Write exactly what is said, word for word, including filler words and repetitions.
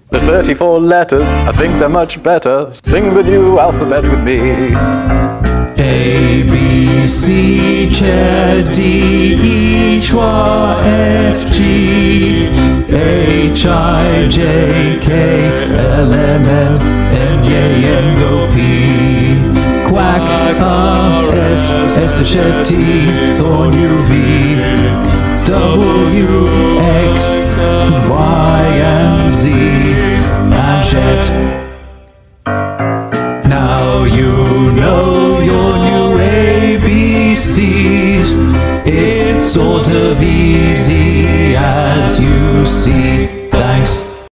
There's thirty-four letters, I think they're much better. Sing the new alphabet with me. A, B, C, D, E, F, G, H, I, J, K, L, M, N, N, J, N, Go, P, Quack, R, S, S, T, Thorn, U, V, W, X, Y, and Z, and Jet. Now you know your new A B Cs. It's sort of easy as you see.